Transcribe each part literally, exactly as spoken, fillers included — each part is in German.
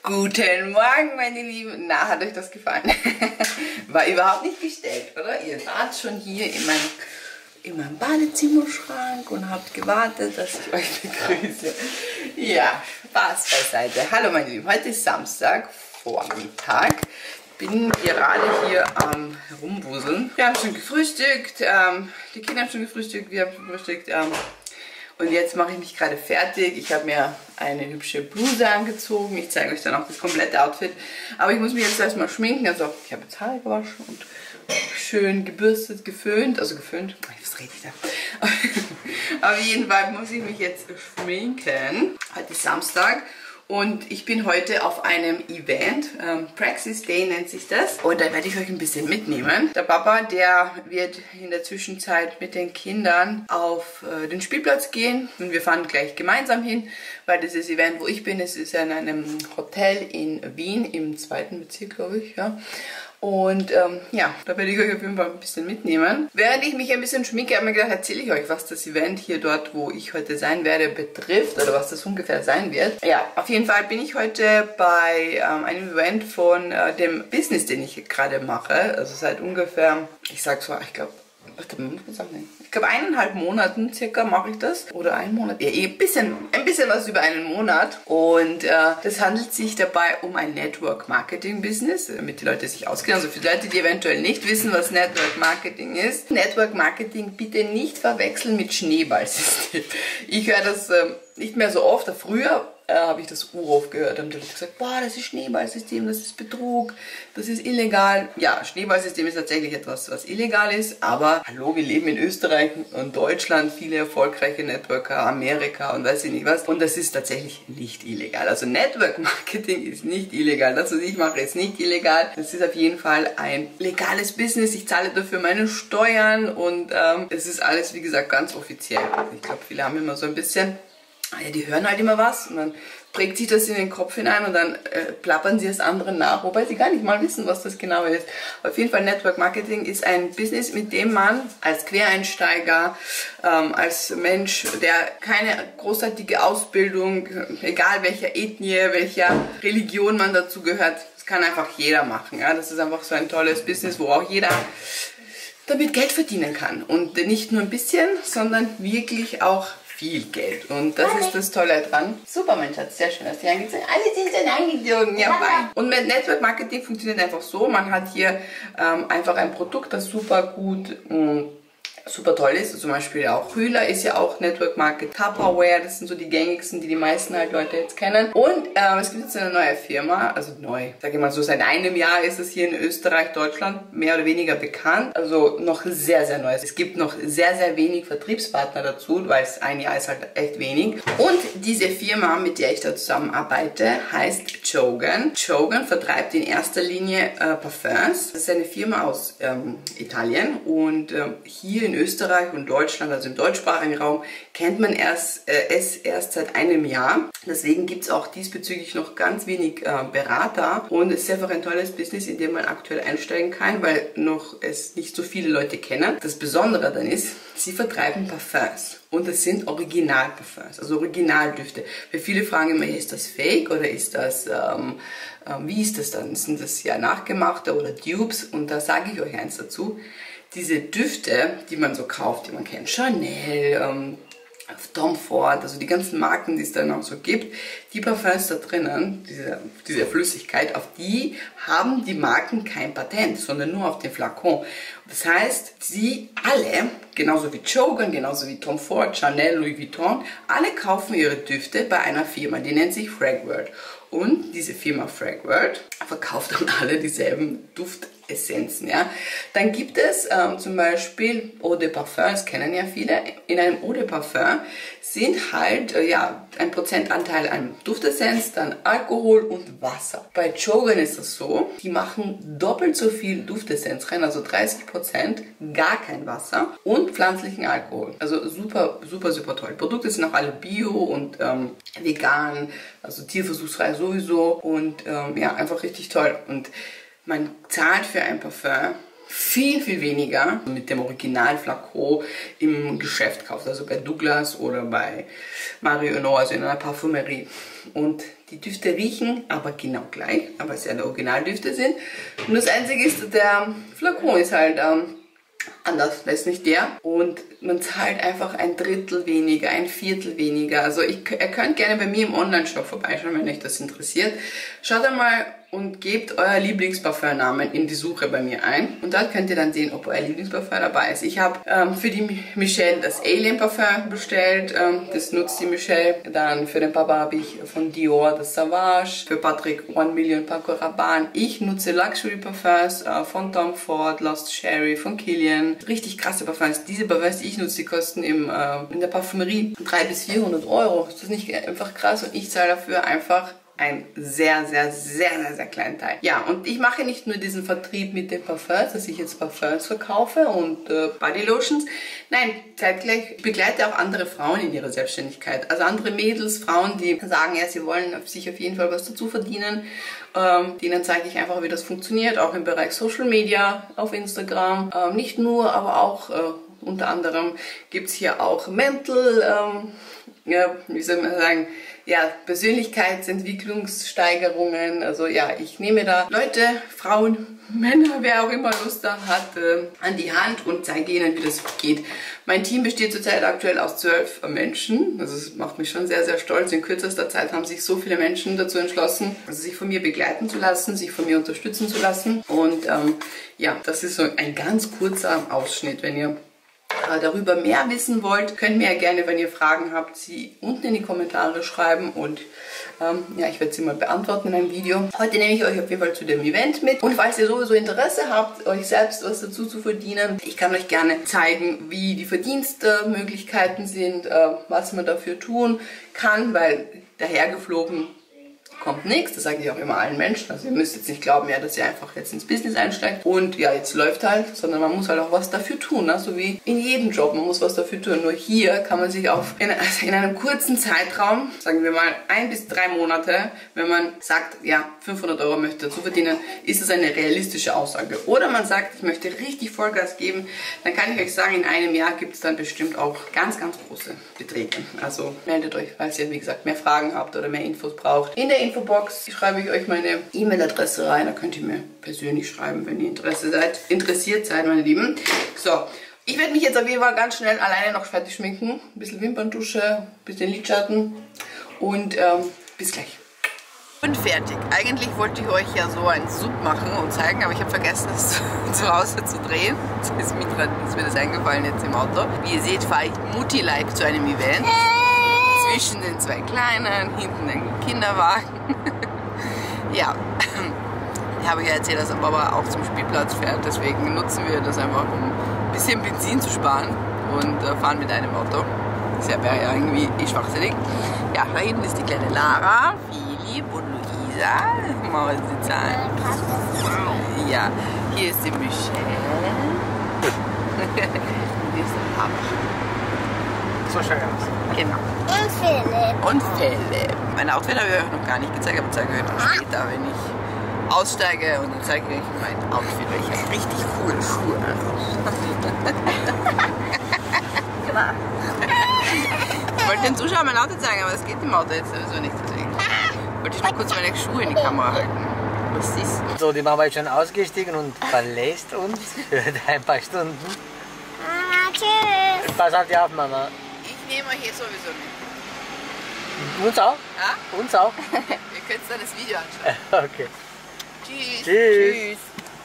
Guten Morgen, meine Lieben. Na, hat euch das gefallen? War überhaupt nicht gestellt, oder? Ihr wart schon hier in meinem, in meinem Badezimmerschrank und habt gewartet, dass ich euch begrüße. Ja, Spaß beiseite. Hallo, meine Lieben. Heute ist Samstag, Vormittag. Bin gerade hier am Herumwuseln. Wir haben schon gefrühstückt, ähm, die Kinder haben schon gefrühstückt, wir haben schon gefrühstückt. Ähm, Und jetzt mache ich mich gerade fertig. Ich habe mir eine hübsche Bluse angezogen. Ich zeige euch dann auch das komplette Outfit. Aber ich muss mich jetzt erstmal schminken. Also ich habe jetzt Haare gewaschen und schön gebürstet, geföhnt. Also geföhnt. Was rede ich da? Auf jeden Fall muss ich mich jetzt schminken. Heute ist Samstag. Und ich bin heute auf einem Event, ähm, Praxis Day nennt sich das. Und da werde ich euch ein bisschen mitnehmen. Der Papa, der wird in der Zwischenzeit mit den Kindern auf äh, den Spielplatz gehen. Und wir fahren gleich gemeinsam hin, weil dieses Event, wo ich bin, es ist in einem Hotel in Wien, im zweiten Bezirk, glaube ich, ja. Und ähm, ja, da werde ich euch auf jeden Fall ein bisschen mitnehmen. Während ich mich ein bisschen schminke, habe ich mir gedacht, erzähle ich euch, was das Event hier dort, wo ich heute sein werde, betrifft oder was das ungefähr sein wird. Ja, auf jeden Fall bin ich heute bei ähm, einem Event von äh, dem Business, den ich gerade mache. Also seit ungefähr, ich sag so, ich glaube, ich glaube eineinhalb Monaten circa mache ich das. Oder einen Monat. Ja, ein bisschen, ein bisschen was über einen Monat. Und äh, das handelt sich dabei um ein Network Marketing Business, damit die Leute sich auskennen. Also für die Leute, die eventuell nicht wissen, was Network Marketing ist. Network Marketing bitte nicht verwechseln mit Schneeballsystem. Ich höre das äh, nicht mehr so oft. Früher äh, habe ich das uroft gehört. Und die Leute gesagt, boah, das ist Schneeballsystem, das ist Betrug, das ist illegal. Ja, Schneeballsystem ist tatsächlich etwas, was illegal ist. Aber hallo, wir leben in Österreich und Deutschland, viele erfolgreiche Networker, Amerika und weiß ich nicht was. Und das ist tatsächlich nicht illegal. Also Network Marketing ist nicht illegal. Das, was ich mache, ist nicht illegal. Das ist auf jeden Fall ein legales Business. Ich zahle dafür meine Steuern und ähm, es ist alles, wie gesagt, ganz offiziell. Ich glaube, viele haben immer so ein bisschen, ja, die hören halt immer was und dann prägt sich das in den Kopf hinein und dann äh, plappern sie es anderen nach, wobei sie gar nicht mal wissen, was das genau ist. Auf jeden Fall, Network Marketing ist ein Business, mit dem man als Quereinsteiger, ähm, als Mensch, der keine großartige Ausbildung, egal welcher Ethnie, welcher Religion man dazu gehört, das kann einfach jeder machen. Ja? Das ist einfach so ein tolles Business, wo auch jeder damit Geld verdienen kann. Und nicht nur ein bisschen, sondern wirklich auch viel Geld. Und das ist das Tolle dran. Super, mein Schatz, sehr schön, dass die angezogen. Alle sind schon angezogen. Ja, fein. Und mit Network Marketing funktioniert einfach so, man hat hier ähm, einfach ein Produkt, das super gut mh, super toll ist. Zum Beispiel auch Hühler ist ja auch Network Marketing. Tupperware, das sind so die gängigsten, die die meisten halt Leute jetzt kennen. Und ähm, es gibt jetzt eine neue Firma, also neu, sage ich mal so, seit einem Jahr ist es hier in Österreich, Deutschland mehr oder weniger bekannt. Also noch sehr, sehr neu. Es gibt noch sehr, sehr wenig Vertriebspartner dazu, weil es ein Jahr ist halt echt wenig. Und diese Firma, mit der ich da zusammenarbeite, heißt Chogan. Chogan vertreibt in erster Linie äh, Parfums. Das ist eine Firma aus ähm, Italien und ähm, hier in Österreich und Deutschland, also im deutschsprachigen Raum, kennt man erst, äh, es erst seit einem Jahr. Deswegen gibt es auch diesbezüglich noch ganz wenig äh, Berater und es ist einfach ein tolles Business, in dem man aktuell einsteigen kann, weil noch es nicht so viele Leute kennen. Das Besondere dann ist, sie vertreiben Parfums. Und das sind Originalparfums, also Originaldüfte. Weil viele fragen immer, ist das Fake oder ist das, ähm, ähm, wie ist das dann? Sind das ja nachgemachte oder Dupes? Und da sage ich euch eins dazu. Diese Düfte, die man so kauft, die man kennt, Chanel, ähm, Tom Ford, also die ganzen Marken, die es dann auch so gibt, die Parfums da drinnen, diese, diese Flüssigkeit, auf die haben die Marken kein Patent, sondern nur auf den Flakon. Das heißt, sie alle, genauso wie Chogan, genauso wie Tom Ford, Chanel, Louis Vuitton, alle kaufen ihre Düfte bei einer Firma, die nennt sich Fragworld. Und diese Firma Fragworld verkauft dann alle dieselben Duftessenzen. Ja? Dann gibt es ähm, zum Beispiel Eau de Parfum, das kennen ja viele. In einem Eau de Parfum sind halt äh, ja, ein Prozentanteil an Duftessenz, dann Alkohol und Wasser. Bei Chogan ist es so, die machen doppelt so viel Duftessenz rein, also dreißig Prozent, gar kein Wasser und pflanzlichen Alkohol. Also super, super, super toll. Die Produkte sind auch alle bio und ähm, vegan, also tierversuchsfrei sowieso und ähm, ja, einfach richtig toll. Und man zahlt für ein Parfum viel, viel weniger mit dem Original-Flakon im Geschäft kauft, also bei Douglas oder bei Marionneau, also in einer Parfümerie. Und die Düfte riechen aber genau gleich, aber es ja die Originaldüfte sind. Und das Einzige ist, der Flakon ist halt ähm, anders, das ist nicht der. Und man zahlt einfach ein Drittel weniger, ein Viertel weniger. Also ich, ihr könnt gerne bei mir im Online-Shop vorbeischauen, wenn euch das interessiert. Schaut einmal und gebt euer Lieblingsparfümnamen in die Suche bei mir ein. Und dort könnt ihr dann sehen, ob euer Lieblingsparfüm dabei ist. Ich habe ähm, für die Michelle das Alien Parfüm bestellt. Ähm, das nutzt die Michelle. Dann für den Papa habe ich von Dior das Savage. Für Patrick One Million Paco Rabanne. Ich nutze Luxury Parfums äh, von Tom Ford, Lost Cherry, von Kilian. Richtig krasse Parfums. Diese Parfums, die ich nutze, die kosten im, äh, in der Parfümerie dreihundert bis vierhundert Euro. Ist das nicht einfach krass? Und ich zahle dafür einfach ein sehr, sehr, sehr, sehr, sehr kleinen Teil. Ja, und ich mache nicht nur diesen Vertrieb mit den Parfums, dass ich jetzt Parfums verkaufe und äh, Bodylotions. Nein, zeitgleich begleite auch andere Frauen in ihrer Selbstständigkeit. Also andere Mädels, Frauen, die sagen, ja, sie wollen sich auf jeden Fall was dazu verdienen. Ähm, denen zeige ich einfach, wie das funktioniert, auch im Bereich Social Media, auf Instagram. Ähm, nicht nur, aber auch äh, unter anderem gibt es hier auch Mental, ähm, ja, wie soll man sagen, ja, Persönlichkeitsentwicklungssteigerungen. Also ja, ich nehme da Leute, Frauen, Männer, wer auch immer Lust da hat, äh, an die Hand und zeige ihnen, wie das geht. Mein Team besteht zurzeit aktuell aus zwölf Menschen. Also es macht mich schon sehr, sehr stolz. In kürzester Zeit haben sich so viele Menschen dazu entschlossen, also sich von mir begleiten zu lassen, sich von mir unterstützen zu lassen. Und ähm, ja, das ist so ein ganz kurzer Ausschnitt. Wenn ihr darüber mehr wissen wollt, könnt mir ja gerne, wenn ihr Fragen habt, sie unten in die Kommentare schreiben und ähm, ja, ich werde sie mal beantworten in einem Video. Heute nehme ich euch auf jeden Fall zu dem Event mit und falls ihr sowieso Interesse habt, euch selbst was dazu zu verdienen, ich kann euch gerne zeigen, wie die Verdienstmöglichkeiten sind, äh, was man dafür tun kann, weil dahergeflogen kommt nichts, das sage ich auch immer allen Menschen. Also ihr müsst jetzt nicht glauben, ja, dass ihr einfach jetzt ins Business einsteigt und ja, jetzt läuft halt, sondern man muss halt auch was dafür tun, ne? So wie in jedem Job, man muss was dafür tun. Nur hier kann man sich auf in, also in einem kurzen Zeitraum, sagen wir mal ein bis drei Monate, wenn man sagt, ja, fünfhundert Euro möchte dazu verdienen, ist es eine realistische Aussage. Oder man sagt, ich möchte richtig Vollgas geben, dann kann ich euch sagen, in einem Jahr gibt es dann bestimmt auch ganz, ganz große Beträge. Also meldet euch, falls ihr, wie gesagt, mehr Fragen habt oder mehr Infos braucht. In der Infobox schreibe ich euch meine E-Mail-Adresse rein, da könnt ihr mir persönlich schreiben, wenn ihr Interesse seid, interessiert seid, meine Lieben. So, ich werde mich jetzt auf jeden Fall ganz schnell alleine noch fertig schminken. Ein bisschen Wimperntusche, ein bisschen Lidschatten und ähm, bis gleich. Und fertig. Eigentlich wollte ich euch ja so einen Sub machen und zeigen, aber ich habe vergessen, es zu Hause zu drehen. Das ist mir, ist mir das eingefallen jetzt im Auto. Wie ihr seht, fahre ich Mutti-like zu einem Event. Zwischen den zwei Kleinen, hinten den Kinderwagen. Ja, ich habe ja erzählt, dass Papa auch zum Spielplatz fährt, deswegen nutzen wir das einfach, um ein bisschen Benzin zu sparen und äh, fahren mit einem Auto. Das wäre ja irgendwie eh schwachsinnig. Ja, da hinten ist die kleine Lara, Philipp und Luisa. Mal was sie zahlen. Ja, hier ist die Michelle. Hier ist der Papa. So schaut aus. Genau. Und Philipp. Und Philipp. Mein Outfit habe ich euch noch gar nicht gezeigt, aber zeige ich euch noch später, wenn ich aussteige und dann zeige ich euch mein Outfit, weil ich habe richtig coole Schuhe an. Ich wollte den Zuschauern mein Auto zeigen, aber es geht im Auto jetzt sowieso nicht, deswegen wollte ich nur kurz meine Schuhe in die Kamera halten. Was ist? So, die Mama ist schon ausgestiegen und verlässt uns für ein paar Stunden. Mama, tschüss. Pass auf dich auf, Mama. Ich nehme euch hier sowieso mit. Uns auch? Ja? Uns auch? Ihr könnt dann das Video anschauen. Okay. Tschüss. Tschüss. Tschüss.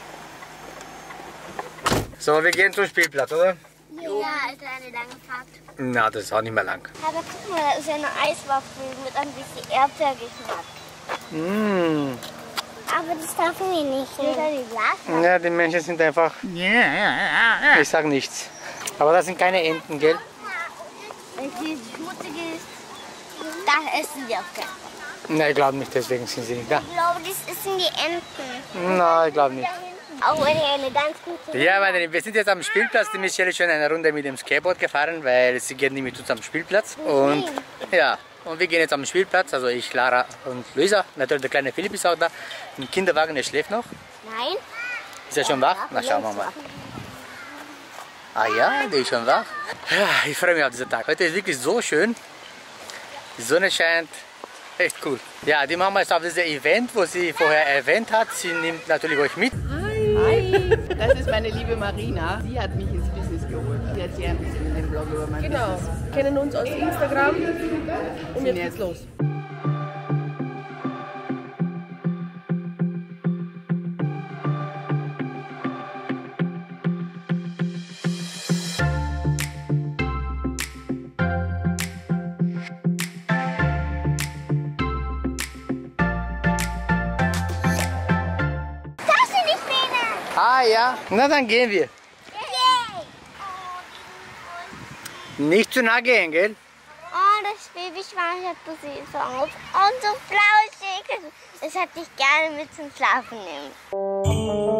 So, wir gehen zum Spielplatz, oder? Ja, ist eine lange Fahrt. Na, das ist auch nicht mehr lang. Aber guck mal, da ist eine Eiswaffel mit ein bisschen Erdbeergeschmack. Mmh. Aber das darf ich nicht. Wieder die Glas. Ja, die Menschen sind einfach... Ich sag nichts. Aber das sind keine Enten, gell? Wenn sie schmutzig ist, dann essen die auch gerne. Nein, ich glaube nicht, deswegen sind sie nicht da. Ich glaube, das sind die Enten. Nein, ich glaube nicht. Auch eine, eine ganz gute. Ja, meine Lieben, wir sind jetzt am Spielplatz. Die Michelle ist schon eine Runde mit dem Skateboard gefahren, weil sie geht nämlich zu uns am Spielplatz. Und ja, und wir gehen jetzt am Spielplatz. Also ich, Lara und Luisa. Natürlich der kleine Philipp ist auch da. Im Kinderwagen, der schläft noch. Nein. Ist er schon wach? Na, schauen wir mal. Ah ja, der ist schon wach. Ja, ich freue mich auf diesen Tag. Heute ist wirklich so schön. Die Sonne scheint. Echt cool. Ja, die Mama ist auf diesem Event, wo sie vorher erwähnt hat. Sie nimmt natürlich euch mit. Hi, das ist meine liebe Marina. Sie hat mich ins Business geholt. Sie hat hier ein bisschen in den Blog über mein Genau, Business. kennen uns aus Instagram und jetzt geht's los. Ah ja, na dann gehen wir. Nicht zu nah gehen, gell? Oh, das Babyschwein hat so süß aus. Und so flauschig. Das hätte ich gerne mit zum Schlafen nehmen.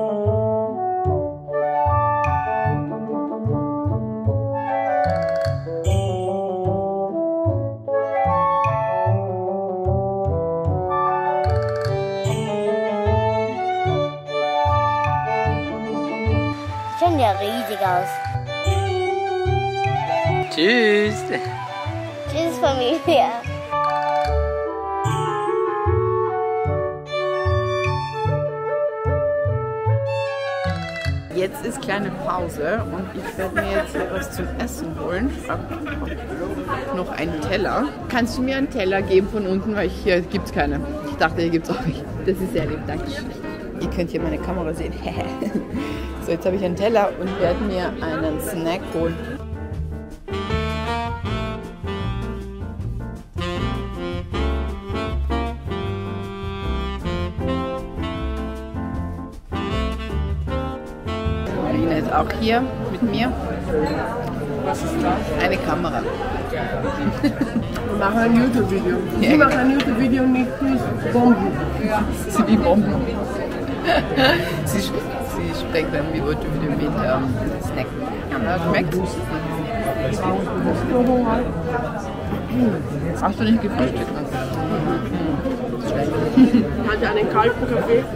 Sieht ja riesig aus. Tschüss. Tschüss, Familie. Jetzt ist kleine Pause und ich werde mir jetzt hier was zum Essen holen. Ich habe noch einen Teller. Kannst du mir einen Teller geben von unten, weil hier gibt es keine. Ich dachte, hier gibt es auch nicht. Das ist sehr lieb, danke schön. Ihr könnt hier meine Kamera sehen. So, jetzt habe ich einen Teller und werde mir einen Snack holen. Marina ist auch hier mit mir. Was ist das? Eine Kamera. Wir machen ein YouTube-Video. Ja, Wir machen ein YouTube-Video und nicht nicht Bomben. Sie ist wie Bomben. sie, sie sprengt beim YouTube-Video mit ähm, Snack. Ja, schmeckt. Hast du nicht gefrühstückt? Ich hatte einen kalten Kaffee.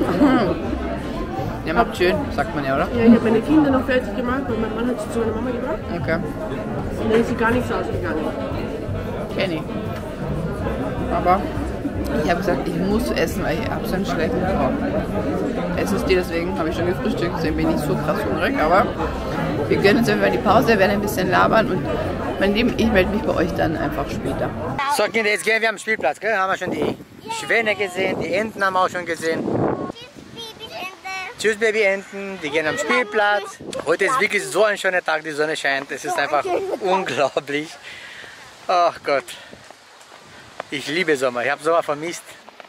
Ja, macht schön, sagt man ja, oder? Ja, ich habe meine Kinder noch fertig gemacht, weil mein Mann hat sie zu meiner Mama gebracht. Okay, Und dann ist sie gar nichts ausgegangen. kenn ich. Aber ich habe gesagt, ich muss essen, weil ich habe so einen schlechten Bauch. Es ist dir, deswegen habe ich schon gefrühstückt, deswegen bin ich so krass hungrig. Aber wir gönnen uns einfach die Pause, werden ein bisschen labern und mein Lieben, ich melde mich bei euch dann einfach später. So Kinder, jetzt gehen wir am Spielplatz, gell? Haben wir schon die Schwäne gesehen, die Enten haben wir auch schon gesehen. Tschüss Babyenten, die gehen am Spielplatz. Heute ist wirklich so ein schöner Tag, die Sonne scheint. Es ist einfach unglaublich. Ach Gott, ich liebe Sommer, ich habe Sommer vermisst.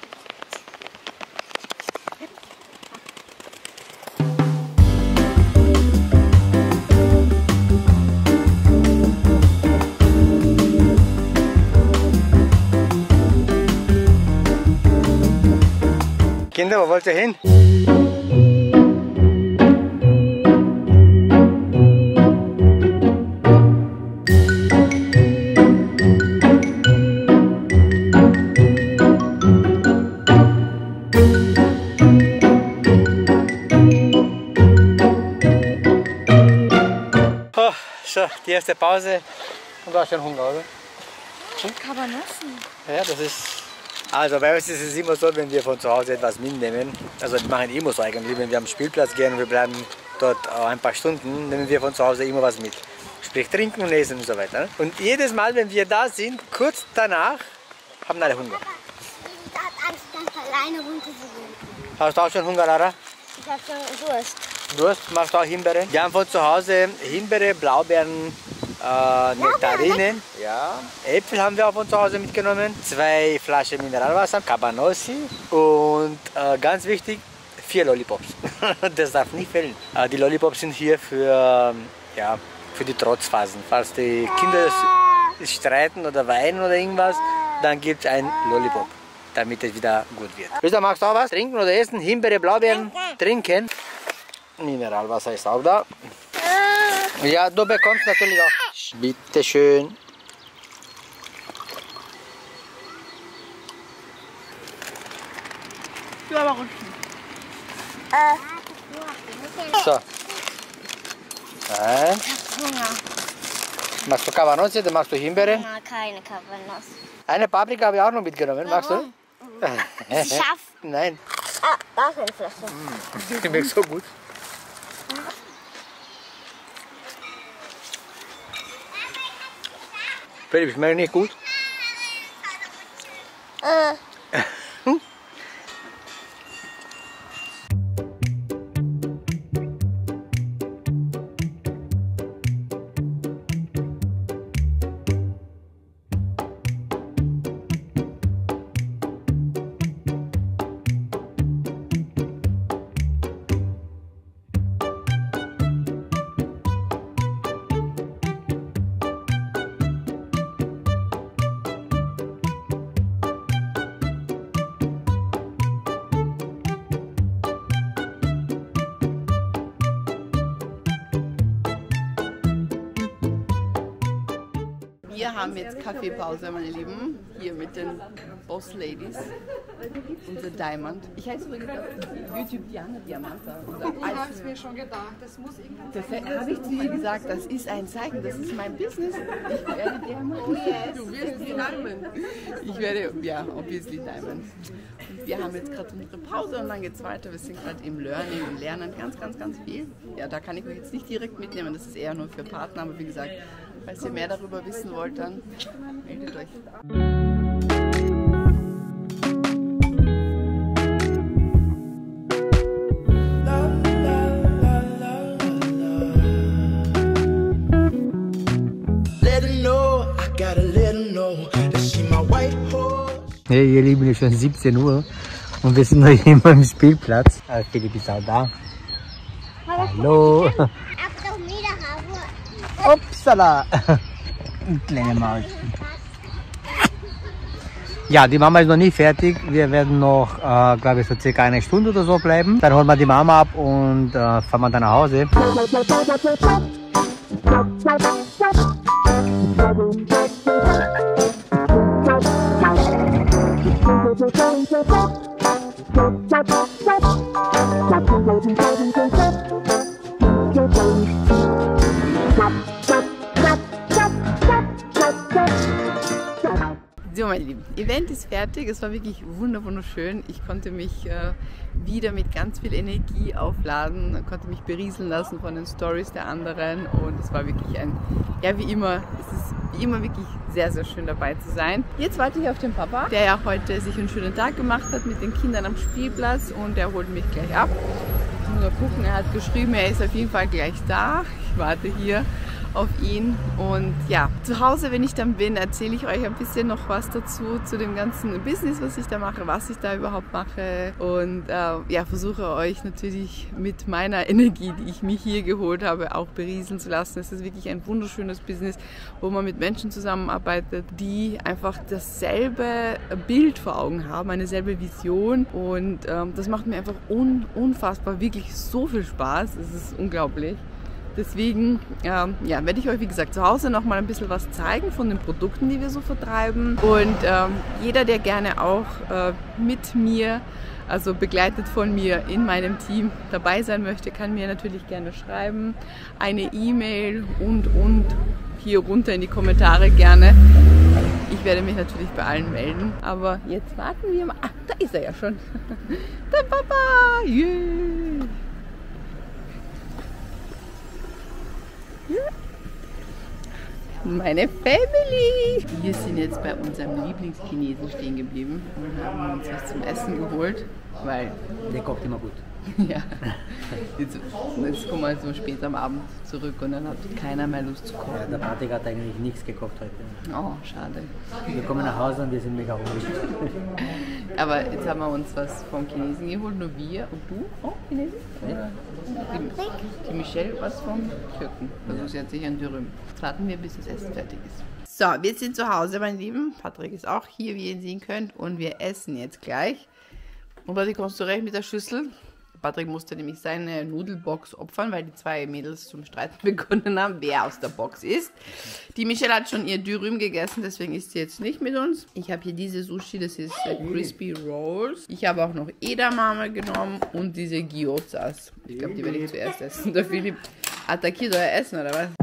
Kinder, wo wollt ihr hin? Oh, so, die erste Pause und du hast schon Hunger, oder? Cabanossi. Ja, das ist. Also bei uns ist es immer so, wenn wir von zu Hause etwas mitnehmen, also wir machen immer so eigentlich, wenn wir am Spielplatz gehen und wir bleiben dort ein paar Stunden, nehmen wir von zu Hause immer was mit. Sprich trinken und essen und so weiter. Und jedes Mal, wenn wir da sind, kurz danach, haben alle Hunger. Ich habe Angst, ganz alleine runterzugehen. Hast du auch schon Hunger, Lara? Ich habe schon Durst. Durst? Machst du auch Himbeere? Wir haben von zu Hause Himbeere, Blaubeeren, äh, Nektarinen, ja. Äpfel haben wir auch von zu Hause mitgenommen, zwei Flaschen Mineralwasser, Cabanossi und äh, ganz wichtig, vier Lollipops. Das darf nicht fehlen. Äh, die Lollipops sind hier für, ja, für die Trotzphasen. Falls die Kinder streiten oder weinen oder irgendwas, dann gibt es ein Lollipop, damit es wieder gut wird. Rita, magst du auch was? Trinken oder essen? Himbeere, Blaubeeren? Trinken. Mineralwasser ist auch da. Ja, du bekommst natürlich auch. Bitte schön. Ja, aber Äh, So. Nein. Ich hab Hunger. Machst du Cabanossi oder machst du Himbeere? Na, keine Cabanos. Eine Paprika habe ich auch noch mitgenommen. Magst du? Ist sie scharf? Nein. Ah, da ist eine Flasche. Die schmeckt so gut. Philipp, schmeckt nicht gut? Äh. Wir haben jetzt Kaffeepause, meine Lieben, hier mit den Boss Ladies, unser Diamond. Ich heiße übrigens auf YouTube Diana Diamanta. Ich habe es mir schon gedacht, das muss irgendwie... Das habe ich zu ihr gesagt, das ist ein Zeichen, das ist mein Business. Ich werde Diamant. Oh yes, du wirst die Diamond. Ich werde, ja, obviously Diamond. Und wir haben jetzt gerade unsere Pause und dann geht es weiter. Wir sind gerade im Learning und lernen ganz, ganz, ganz viel. Ja, da kann ich euch jetzt nicht direkt mitnehmen, das ist eher nur für Partner, aber wie gesagt, falls ihr mehr darüber wissen wollt, dann meldet euch. Hey, ihr Lieben, es ist schon siebzehn Uhr und wir sind noch immer am Spielplatz. Ah, Philipp ist auch da. Hallo. Upsala. Ein kleiner Maus. Ja, die Mama ist noch nicht fertig. Wir werden noch, äh, glaube ich, so circa eine Stunde oder so bleiben. Dann holen wir die Mama ab und äh, fahren wir dann nach Hause. So, meine Lieben, Event ist fertig. Es war wirklich wunderschön. Ich konnte mich äh, wieder mit ganz viel Energie aufladen, konnte mich berieseln lassen von den Stories der anderen und es war wirklich ein, ja wie immer, es ist wie immer wirklich sehr, sehr schön dabei zu sein. Jetzt warte ich auf den Papa, der ja heute sich einen schönen Tag gemacht hat mit den Kindern am Spielplatz und der holt mich gleich ab. Ich muss mal gucken, er hat geschrieben, er ist auf jeden Fall gleich da. Ich warte hier auf ihn und ja, zu Hause, wenn ich dann bin, erzähle ich euch ein bisschen noch was dazu, zu dem ganzen Business, was ich da mache, was ich da überhaupt mache und äh, ja, versuche euch natürlich mit meiner Energie, die ich mir hier geholt habe, auch berieseln zu lassen. Es ist wirklich ein wunderschönes Business, wo man mit Menschen zusammenarbeitet, die einfach dasselbe Bild vor Augen haben, eine selbe Vision und ähm, das macht mir einfach un unfassbar, wirklich so viel Spaß, es ist unglaublich. Deswegen ähm, ja, werde ich euch, wie gesagt, zu Hause noch mal ein bisschen was zeigen von den Produkten, die wir so vertreiben. Und ähm, jeder, der gerne auch äh, mit mir, also begleitet von mir in meinem Team dabei sein möchte, kann mir natürlich gerne schreiben. Eine E-Mail und, und hier runter in die Kommentare gerne. Ich werde mich natürlich bei allen melden. Aber jetzt warten wir mal. Ah, da ist er ja schon. Der Papa! Yeah. Meine Family! Wir sind jetzt bei unserem Lieblingschinesen stehen geblieben und haben uns was zum Essen geholt, weil der kocht immer gut. Ja, jetzt, jetzt kommen wir so spät am Abend zurück und dann hat keiner mehr Lust zu kochen. Ja, der Patrick hat eigentlich nichts gekocht heute. Oh, schade. Wir kommen nach Hause und wir sind mega hungrig. Aber jetzt haben wir uns was vom Chinesen geholt, nur wir und du auch Chinesen? Ja. Die, die Michelle was vom Türken. Also sie hat sich an Dürüm. Jetzt warten wir, bis das Essen fertig ist. So, wir sind zu Hause, meine Lieben. Patrick ist auch hier, wie ihr ihn sehen könnt. Und wir essen jetzt gleich. Und Patrick, kommst du recht mit der Schüssel? Patrick musste nämlich seine Nudelbox opfern, weil die zwei Mädels zum Streiten begonnen haben, wer aus der Box ist. Die Michelle hat schon ihr Dürüm gegessen, deswegen ist sie jetzt nicht mit uns. Ich habe hier diese Sushi, das ist äh, Crispy Rolls. Ich habe auch noch Edamame genommen und diese Gyozas. Ich glaube, die werde ich zuerst essen. Der Philipp attackiert euer Essen, oder was?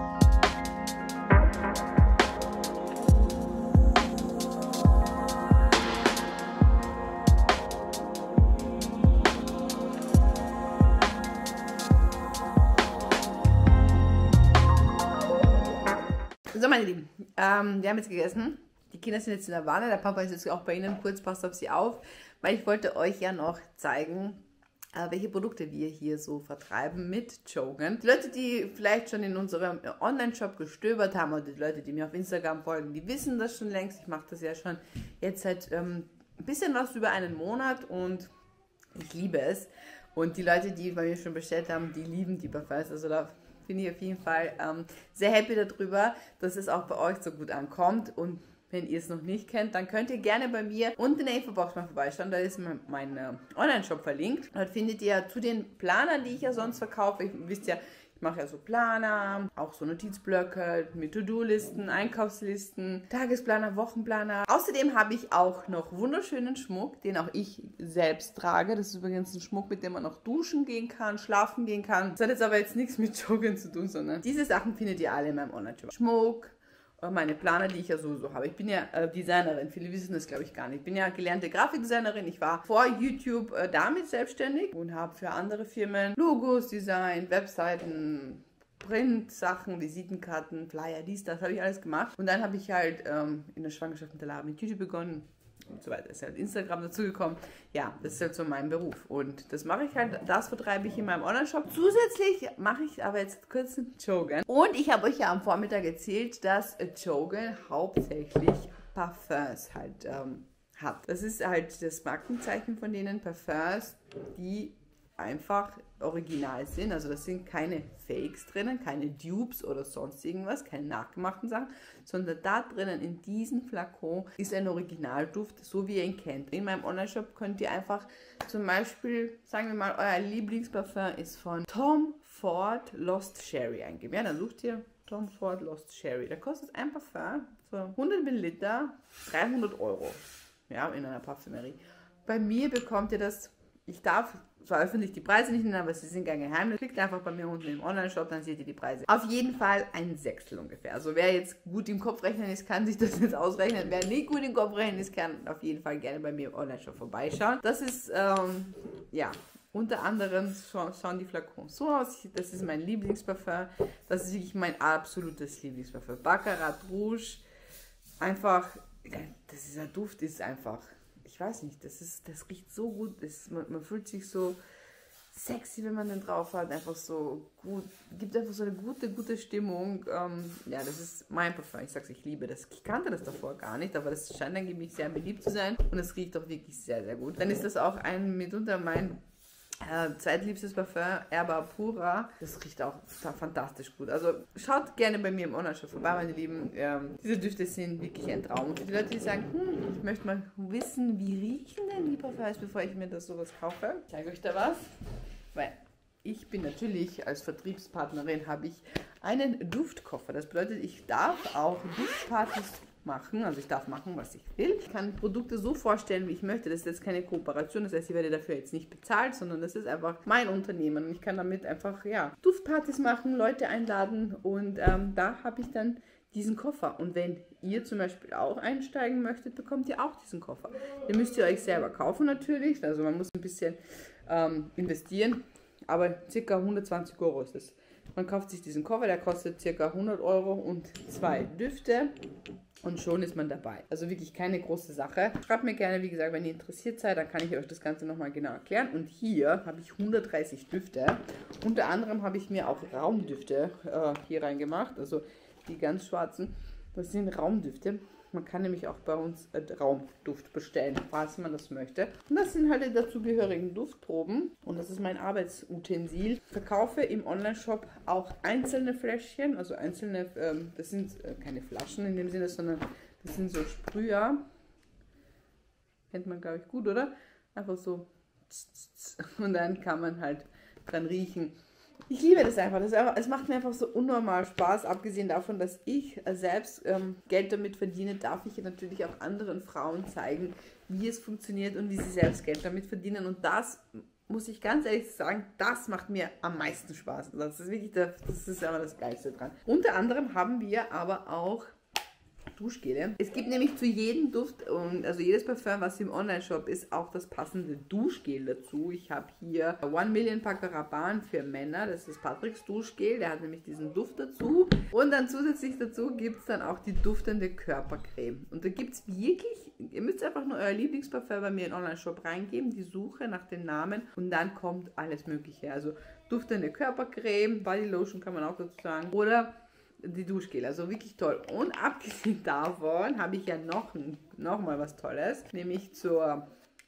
So, meine Lieben, ähm, wir haben jetzt gegessen. Die Kinder sind jetzt in der Wanne. Der Papa ist jetzt auch bei Ihnen. Kurz, passt auf sie auf, weil ich wollte euch ja noch zeigen, äh, welche Produkte wir hier so vertreiben mit Jogan. Die Leute, die vielleicht schon in unserem Online-Shop gestöbert haben oder die Leute, die mir auf Instagram folgen, die wissen das schon längst. Ich mache das ja schon jetzt seit ähm, ein bisschen was über einen Monat und ich liebe es. Und die Leute, die bei mir schon bestellt haben, die lieben die Parfums. Also da bin ich auf jeden Fall ähm, sehr happy darüber, dass es auch bei euch so gut ankommt. Und wenn ihr es noch nicht kennt, dann könnt ihr gerne bei mir unten in der Infobox mal vorbeischauen. Da ist mein, mein äh, Online-Shop verlinkt. Dort findet ihr zu den Planern, die ich ja sonst verkaufe. Ihr wisst ja, ich mache ja so Planer, auch so Notizblöcke mit To-Do-Listen, Einkaufslisten, Tagesplaner, Wochenplaner. Außerdem habe ich auch noch wunderschönen Schmuck, den auch ich selbst trage. Das ist übrigens ein Schmuck, mit dem man auch duschen gehen kann, schlafen gehen kann. Das hat jetzt aber jetzt nichts mit Joggen zu tun, sondern diese Sachen findet ihr alle in meinem Online-Shop. Schmuck, meine Planer, die ich ja sowieso habe. Ich bin ja äh, Designerin, viele wissen das glaube ich gar nicht. Ich bin ja gelernte Grafikdesignerin. Ich war vor YouTube äh, damit selbstständig und habe für andere Firmen Logos designt, Webseiten, Print-Sachen, Visitenkarten, Flyer, dies, das habe ich alles gemacht. Und dann habe ich halt ähm, in der Schwangerschaft mit der Lara mit YouTube begonnen und so weiter. Ist halt Instagram dazugekommen. Ja, das ist halt so mein Beruf. Und das mache ich halt, das vertreibe ich in meinem Online-Shop. Zusätzlich mache ich aber jetzt kurz einen Jogan. Und ich habe euch ja am Vormittag erzählt, dass Jogan hauptsächlich Parfums halt ähm, hat. Das ist halt das Markenzeichen von denen, Parfums, die einfach original sind. Also das sind keine Fakes drinnen, keine Dupes oder sonst irgendwas, keine nachgemachten Sachen, sondern da drinnen in diesem Flakon ist ein Originalduft, so wie ihr ihn kennt. In meinem Online-Shop könnt ihr einfach zum Beispiel, sagen wir mal, euer Lieblingsparfum ist von Tom Ford Lost Sherry eingeben. Ja, dann sucht ihr Tom Ford Lost Sherry. Da kostet ein Parfum, so hundert Milliliter, dreihundert Euro. Ja, in einer Parfümerie. Bei mir bekommt ihr das. Ich darf zwar öffentlich die Preise nicht nennen, aber sie sind gar geheim. Klickt einfach bei mir unten im Online-Shop, dann seht ihr die Preise. Auf jeden Fall ein Sechstel ungefähr. Also wer jetzt gut im Kopf rechnen ist, kann sich das jetzt ausrechnen. Wer nicht gut im Kopf rechnen ist, kann auf jeden Fall gerne bei mir im Online-Shop vorbeischauen. Das ist, ähm, ja, unter anderem schauen die Flakons so aus. Das ist mein Lieblingsparfum. Das ist wirklich mein absolutes Lieblingsparfum. Baccarat Rouge. Einfach, das ist ein Duft, ist einfach... Ich weiß nicht, das, ist, das riecht so gut, das, man, man fühlt sich so sexy, wenn man den drauf hat, einfach so gut, gibt einfach so eine gute, gute Stimmung. Ähm, ja, das ist mein Parfum, ich sag's, ich liebe das. Ich kannte das davor gar nicht, aber das scheint angeblich sehr beliebt zu sein und es riecht auch wirklich sehr, sehr gut. Dann ist das auch ein mitunter mein Äh, zweitliebstes Parfum, Erba Pura. Das riecht auch fantastisch gut. Also schaut gerne bei mir im Online-Shop vorbei, meine Lieben. Ähm, diese Düfte sind wirklich ein Traum. Und für die Leute, die sagen, hm, ich möchte mal wissen, wie riechen denn die Parfums, bevor ich mir das sowas kaufe, ich zeige euch da was. Weil ich bin natürlich als Vertriebspartnerin, habe ich einen Duftkoffer. Das bedeutet, ich darf auch Duftpartys machen, also ich darf machen, was ich will. Ich kann Produkte so vorstellen, wie ich möchte. Das ist jetzt keine Kooperation, das heißt, ich werde dafür jetzt nicht bezahlt, sondern das ist einfach mein Unternehmen und ich kann damit einfach, ja, Duftpartys machen, Leute einladen und ähm, da habe ich dann diesen Koffer. Und wenn ihr zum Beispiel auch einsteigen möchtet, bekommt ihr auch diesen Koffer. Den müsst ihr euch selber kaufen natürlich, also man muss ein bisschen ähm, investieren, aber ca. hundertzwanzig Euro ist es. Man kauft sich diesen Koffer, der kostet ca. hundert Euro und zwei Düfte. Und schon ist man dabei. Also wirklich keine große Sache. Schreibt mir gerne, wie gesagt, wenn ihr interessiert seid, dann kann ich euch das Ganze nochmal genau erklären. Und hier habe ich hundertdreißig Düfte. Unter anderem habe ich mir auch Raumdüfte äh, hier reingemacht. Also die ganz schwarzen. Das sind Raumdüfte. Man kann nämlich auch bei uns äh, Raumduft bestellen, falls man das möchte. Und das sind halt die dazugehörigen Duftproben. Und das ist mein Arbeitsutensil. Ich verkaufe im Online-Shop auch einzelne Fläschchen, also einzelne, ähm, das sind äh, keine Flaschen in dem Sinne, sondern das sind so Sprüher. Kennt man, glaube ich, gut, oder? Einfach so und dann kann man halt dran riechen. Ich liebe das einfach. Das ist einfach, es macht mir einfach so unnormal Spaß. Abgesehen davon, dass ich selbst ähm, Geld damit verdiene, darf ich natürlich auch anderen Frauen zeigen, wie es funktioniert und wie sie selbst Geld damit verdienen. Und das muss ich ganz ehrlich sagen, das macht mir am meisten Spaß. Das ist wirklich der, das ist aber das Geilste dran. Unter anderem haben wir aber auch Duschgele. Es gibt nämlich zu jedem Duft, also jedes Parfum, was im Online-Shop ist, auch das passende Duschgel dazu. Ich habe hier One Million Paco Rabanne für Männer, das ist Patricks Duschgel, der hat nämlich diesen Duft dazu. Und dann zusätzlich dazu gibt es dann auch die duftende Körpercreme. Und da gibt es wirklich, ihr müsst einfach nur euer Lieblingsparfum bei mir in den Online-Shop reingeben, die Suche nach den Namen und dann kommt alles Mögliche. Also duftende Körpercreme, Bodylotion kann man auch dazu sagen, oder die Duschgel, also wirklich toll. Und abgesehen davon habe ich ja noch, noch mal was Tolles, nämlich zur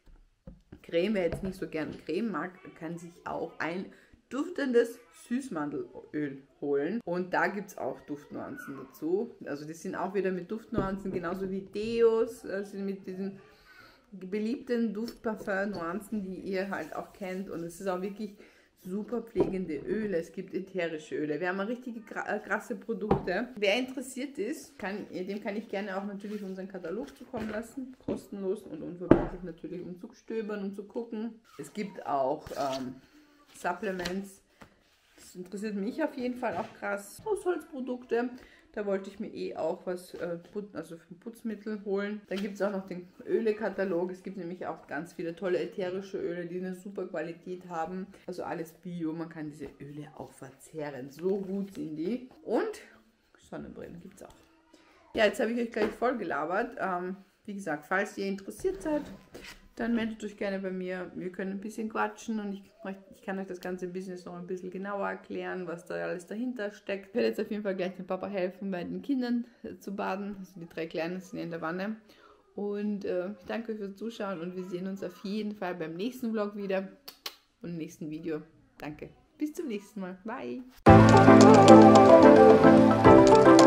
Creme. Wer jetzt nicht so gern Creme mag, kann sich auch ein duftendes Süßmandelöl holen. Und da gibt es auch Duftnuancen dazu. Also die sind auch wieder mit Duftnuancen, genauso wie Deos, also mit diesen beliebten Duftparfum-Nuancen, die ihr halt auch kennt. Und es ist auch wirklich super pflegende Öle, es gibt ätherische Öle. Wir haben richtige krasse Produkte. Wer interessiert ist, kann, dem kann ich gerne auch natürlich unseren Katalog zukommen lassen. Kostenlos und unverbindlich natürlich, um zu stöbern und zu gucken. Es gibt auch ähm, Supplements. Das interessiert mich auf jeden Fall auch krass. Haushaltsprodukte. Da wollte ich mir eh auch was, äh, also für Putzmittel holen. Dann gibt es auch noch den Öle-Katalog. Es gibt nämlich auch ganz viele tolle ätherische Öle, die eine super Qualität haben. Also alles Bio. Man kann diese Öle auch verzehren. So gut sind die. Und Sonnenbrillen gibt es auch. Ja, jetzt habe ich euch gleich voll gelabert. Ähm, wie gesagt, falls ihr interessiert seid, dann meldet euch gerne bei mir. Wir können ein bisschen quatschen und ich, ich kann euch das ganze Business noch ein bisschen genauer erklären, was da alles dahinter steckt. Ich werde jetzt auf jeden Fall gleich dem Papa helfen, bei den Kindern äh, zu baden. Also die drei Kleinen sind in der Wanne. Und äh, ich danke euch fürs Zuschauen und wir sehen uns auf jeden Fall beim nächsten Vlog wieder und im nächsten Video. Danke. Bis zum nächsten Mal. Bye.